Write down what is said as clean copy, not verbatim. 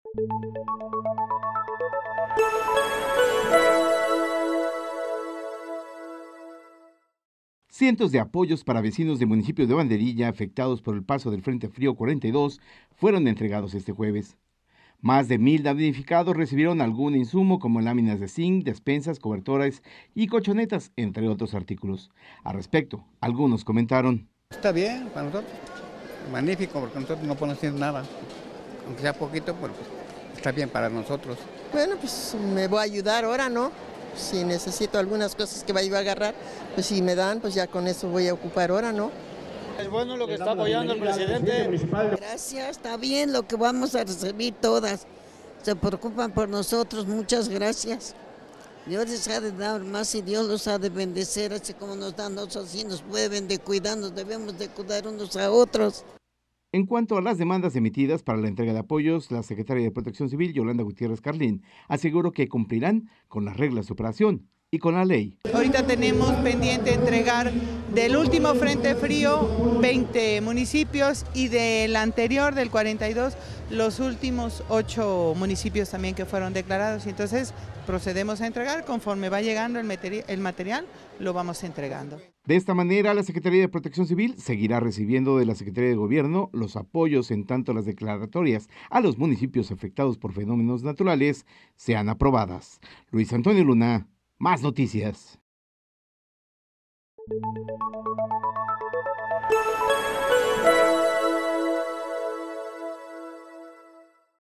Cientos de apoyos para vecinos de municipios de Banderilla afectados por el paso del Frente Frío 42 fueron entregados este jueves. Más de 1,000 damnificados recibieron algún insumo como láminas de zinc, despensas, cobertores y colchonetas, entre otros artículos. Al respecto, algunos comentaron: Está bien para nosotros, magnífico, porque nosotros no podemos hacer nada, aunque sea poquito, pero pues, está bien para nosotros. Bueno, pues me voy a ayudar ahora, ¿no? Si necesito algunas cosas que vaya a agarrar, pues si me dan, pues ya con eso voy a ocupar ahora, ¿no? Es bueno lo que está apoyando el presidente. Gracias, está bien lo que vamos a recibir todas. Se preocupan por nosotros, muchas gracias. Dios les ha de dar más y Dios los ha de bendecer, así como nos dan nosotros, así nos deben de cuidar, nos debemos de cuidar unos a otros. En cuanto a las demandas emitidas para la entrega de apoyos, la secretaria de Protección Civil, Yolanda Gutiérrez Carlín, aseguró que cumplirán con las reglas de operación y con la ley. Ahorita tenemos pendiente entregar del último Frente Frío 20 municipios y del anterior, del 42, los últimos 8 municipios también que fueron declarados. Entonces procedemos a entregar, conforme va llegando el material, lo vamos entregando. De esta manera, la Secretaría de Protección Civil seguirá recibiendo de la Secretaría de Gobierno los apoyos en tanto las declaratorias a los municipios afectados por fenómenos naturales sean aprobadas. Luis Antonio Luna, Más Noticias.